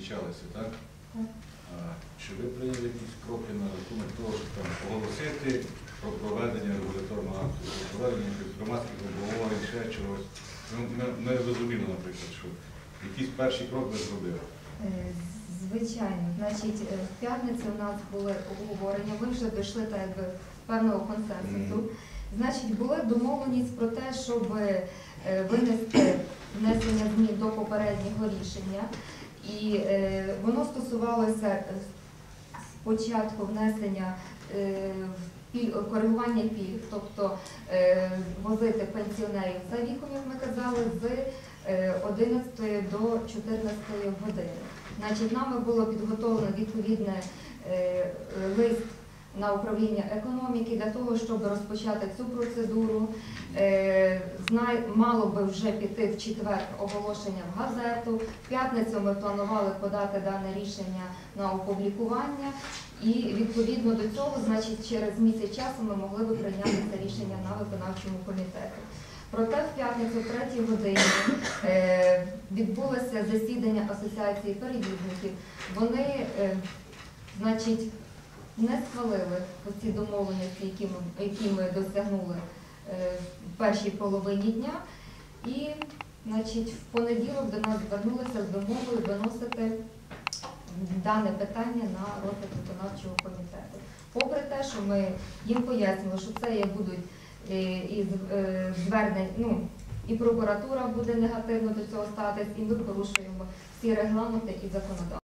зустрічалися, так? Чи ви прийняли якісь кроки на рахунок того, щоб там оголосити про проведення регуляторного акту, про проведення громадських обговорень, ще чогось? Ми розуміли, наприклад, що якийсь перший крок ви зробили. Звичайно. Значить, в п'ятницю у нас були обговорення, ми вже дійшли так якби певного консенсусу. Значить, була домовленість про те, щоб винести внесення змін до попереднього рішення. І воно стосувалося спочатку внесення коригування пільг, тобто возити пенсіонерів за віком, як ми казали, з 11 до 14 години. Значить, нами було підготовлено відповідний лист на управління економіки для того, щоб розпочати цю процедуру. Мало би вже піти в четвер оголошення в газету. В п'ятницю ми планували подати дане рішення на опублікування. І відповідно до цього, значить, через місяць часу ми могли би прийняти це рішення на виконавчому комітеті. Проте в п'ятницю о 3 годині відбулося засідання Асоціації перевізників. Вони, значить, не схвалили ці домовленості, які ми досягнули в першій половині дня. І, значить, в понеділок до нас звернулися з вимогою виносити дане питання на розгляд виконавчого комітету. Попри те, що ми їм пояснили, що це будуть і звернень, і прокуратура буде негативно до цього ставитись, і ми порушуємо всі регламенти і законодавство.